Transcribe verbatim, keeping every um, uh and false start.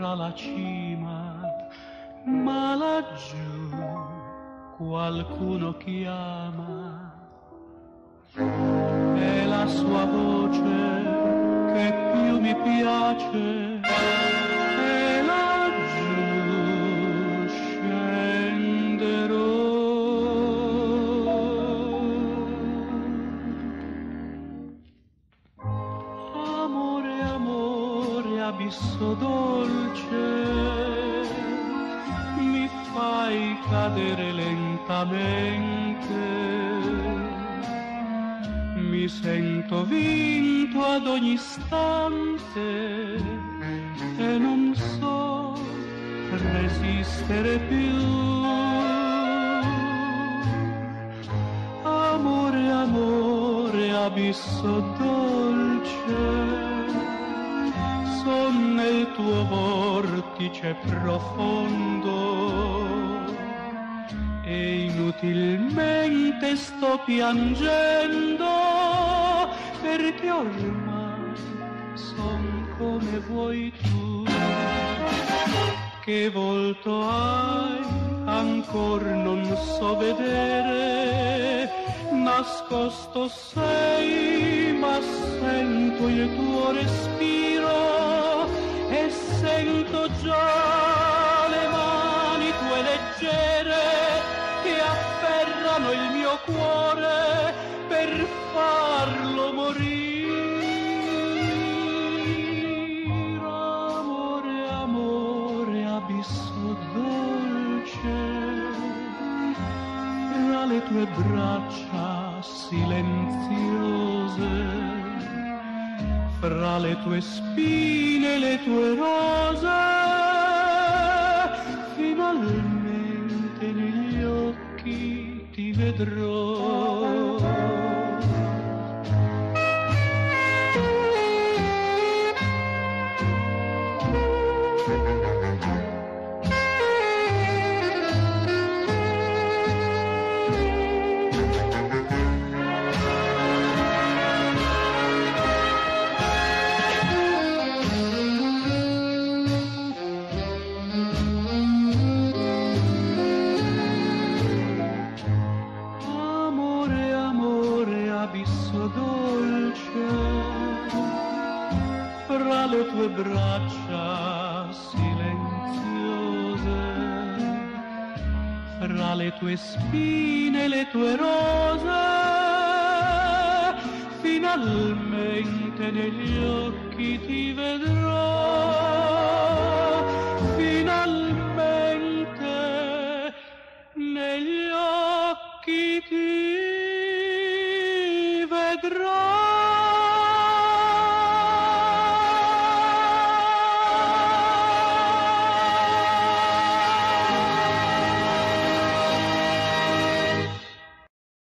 sopra la cima, ma laggiù qualcuno chiama. È la sua voce che più mi piace, e laggiù scenderò. Amore, amore, abisso dolce, mi fai cadere lentamente. Mi sento vinto ad ogni istante e non so resistere più. Amore, amore, abisso dolce, son nel tuo vortice profondo e inutilmente sto piangendo, perché ormai son come vuoi tu. Che volto hai ancor non so vedere, nascosto sei ma sento il tuo respiro e sento già le mani tue leggere che afferrano il mio cuore per farlo morire. Amore, amore, abisso dolce, tra le tue braccia silenziose, fra le tue spine e le tue rose, finalmente negli occhi ti vedrò. Fra le tue braccia silenziose, fra le tue spine e le tue rose, finalmente negli occhi ti vedrò, finalmente negli occhi ti vedrò.